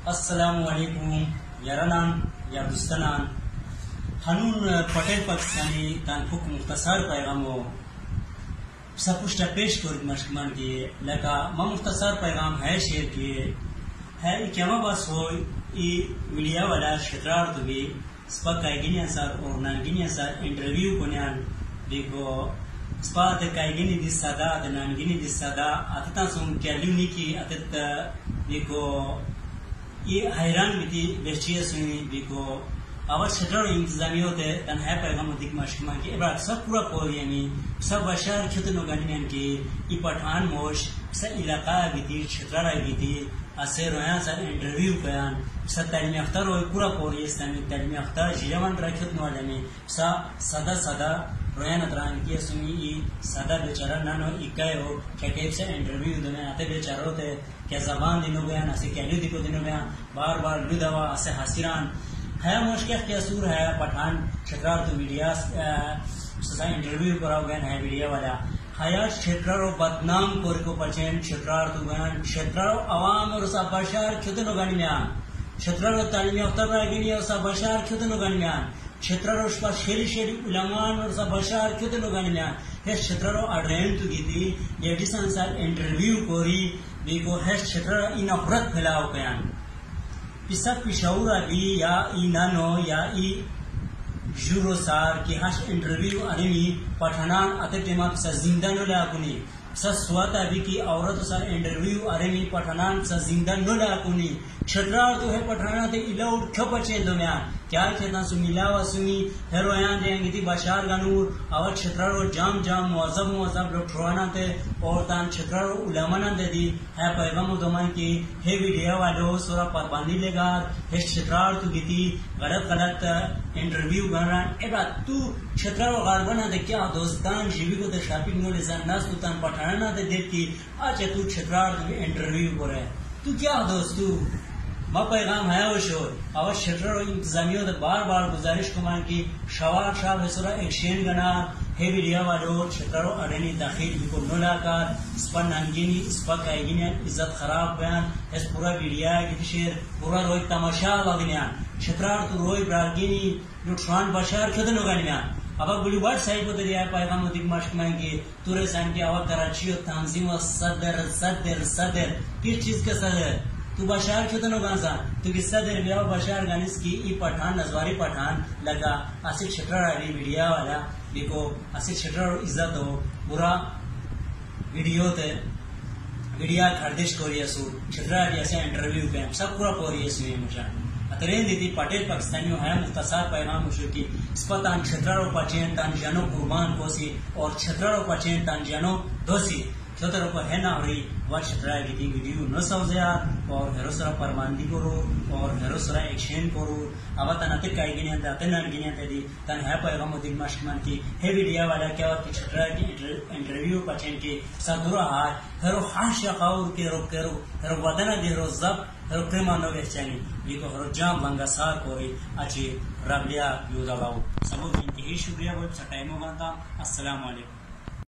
अस्सलामुअलैकुम यारानान या दोस्तानान हनून पटेल पाकिस्तानी तानफुक मुख्तसर पैगामो सपुष्टा पेश कर मशकमान की लका म मुख्तसर पैगाम है शेर की है क्या बस हो मीडिया वाला क्षेत्रार तो भी स्पकाइगिनी सर और नानगिनी सर इंटरव्यू कोन्यान देखो स्पात काइगिनी दिस सदा नानगिनी दिस सदा अतता सुन कैल्यूनी की अतत देखो ये हैरान बिती बेचिए सुनी देखो अवर क्षेत्र इंतजामी होते तन है पैगाम दिख मशकमा की अब सब पूरा कोरियानी सब बशर खितनो गनियन की ई पठान मोश स इलाका बिती क्षेत्र बिती असे रोया सर इंटरव्यू बयान स तालीम अख्तर और पूरा कोरिया इस्लामी तालीम अख्तर जिरवन रखत नो वाले सा सदा सदा रोया नतरान की सुनी ई सदा बेचारा नानो इकाय हो कैटेब से इंटरव्यू दने आते बेचारो थे क्या जबान दिनो बयान असे कैलू दिको दिनो बयान बार बार लुदवा असे हसीरान है मुश्किल क्या सूर है पठान क्षेत्र तो मीडिया सदा इंटरव्यू कराओ गया है मीडिया वाला हया क्षेत्र बदनाम कोर को पचेन क्षेत्र तो गन क्षेत्र आवाम और सब बशर खुदनो गनियान क्षेत्र तालीम अख्तर रागिनी और सब बशर खुदनो गनियान क्षेत्र उसका शेरी शेरी उलमान और सब बशर खुदनो गनियान हे क्षेत्र अड्रेन तो गिदी लेडीसन सर इंटरव्यू कोरी देखो है क्षेत्र इन नफरत फैलाओ बयान पिसा पिशाउरा भी या ई नानो या ई जुरो सार की हश इंटरव्यू अरेमी पठानान अते टेमा पिसा जिंदा नो लाकुनी पिसा स्वाता भी की औरत सर इंटरव्यू अरेमी पठानान पिसा जिंदा नो लाकुनी क्षेत्रार तो है पठाना ते इलाउड खपचे दो म्यान क्या खेतना सुमिलावा सुमी हेरोयान देंगे ती बशार गनूर और क्षेत्रारो जाम जाम मुअज़्ज़ब लोग ठोराना थे और तान क्षेत्रारो उलमाना दे दी है पैगाम दमान की हे वीडियो वालो सोरा पाबंदी लेगा हे क्षेत्रार तू गिती गलत इंटरव्यू गना एबा तू क्षेत्रारो गारबना दे क्या दोस्तान जीवी को दे शॉपिंग नो लेसन नस तू तान पठाना दे देती आज तू क्षेत्रार तू इंटरव्यू करे तू क्या दोस्त तू म पैगाम है वो शोर और क्षेत्र इंतजामियों ने बार बार गुजारिश कुमार की शवार शाह वसुरा एक्शन गना हे वीडियो वालो क्षेत्र अरेनी दाखिल को नोलाकार स्पा नांगिनी स्पा काइगिनी इज्जत खराब बयान इस पूरा वीडियो की शेर पूरा रोई तमाशा लगनियान क्षेत्र तो रोई ब्रागिनी लुटवान बशर खदनो गनियान अब गुली वर्ड साइड को दिया पैगाम दिख मशकमा की तुरे सान की आवाज कराची और तंजीम और सदर किस चीज के सदर तू बशार कितनो गांसा तू किस्सा दे बिया बशार गानिस की ई पठान नजवारी पठान लगा आसिक क्षेत्र आली वीडियो वाला देखो आसिक क्षेत्र इज्जत हो बुरा वीडियो ते वीडियो खर्दिश कोरिया सु क्षेत्र आली ऐसे इंटरव्यू पे सब पूरा कोरिया सुई मुझे अतरेन दीदी पटेल पाकिस्तानियों है मुख्तसर पैगाम मुशकी स्पतान क्षेत्र पचेन तान जानो कुर्बान कोसी और क्षेत्र पचेन तान जानो दोसी क्षेत्र को है ना रही वह क्षेत्र की वीडियो न समझा और हेरोसरा परमानदी करो और हेरोसरा एक्शन करो अब तनाते काई गिने दाते न गिने तेदी तन है पैगाम दिन मशकमान की हे वीडियो वाला क्या होती क्षेत्र की इंटरव्यू पचेन की सदुरा हार हेरो हाश यकाउर के हेरो वदना दे हेरो जब हेरो क्रेमानो वेचनी लिको हेरो जाम बंगासार कोई अच्छी रबलिया यूदा बाऊ सबको इंतही शुक्रिया वो टाइम होगा अस्सलाम वालेकुम।